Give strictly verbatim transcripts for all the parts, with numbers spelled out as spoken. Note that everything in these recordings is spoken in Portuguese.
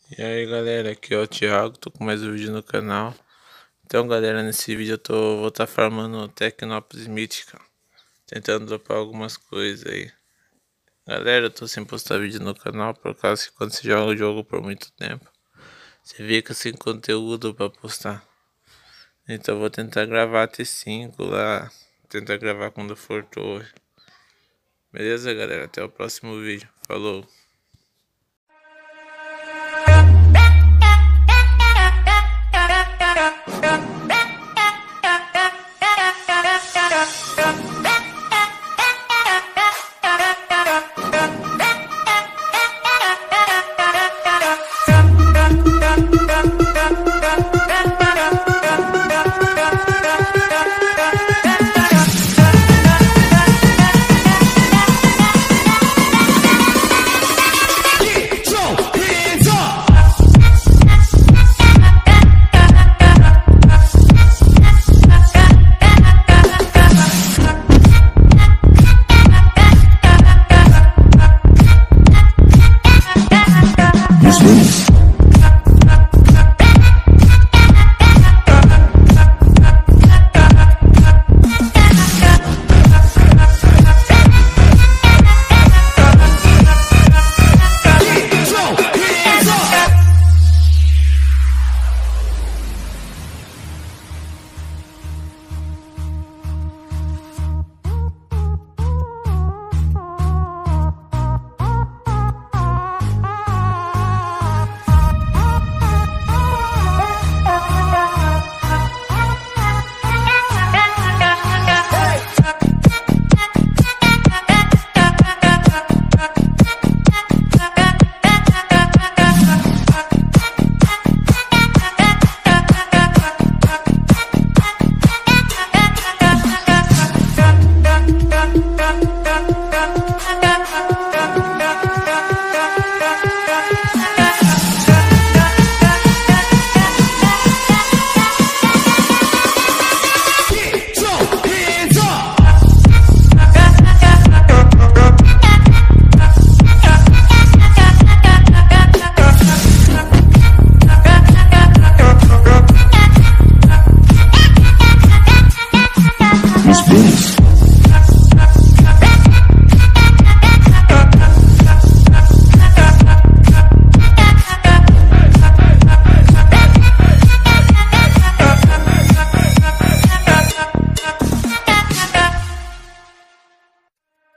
E aí galera, aqui é o Thiago, tô com mais um vídeo no canal. Então galera, nesse vídeo eu tô, vou estar tá farmando Tecnópolis Mítica, tentando dropar algumas coisas aí. Galera, eu tô sem postar vídeo no canal por causa que quando você joga o jogo por muito tempo você fica sem conteúdo pra postar. Então eu vou tentar gravar T cinco lá, tentar gravar quando for torre. Beleza galera, até o próximo vídeo, falou!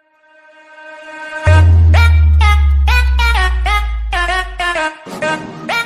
Bye.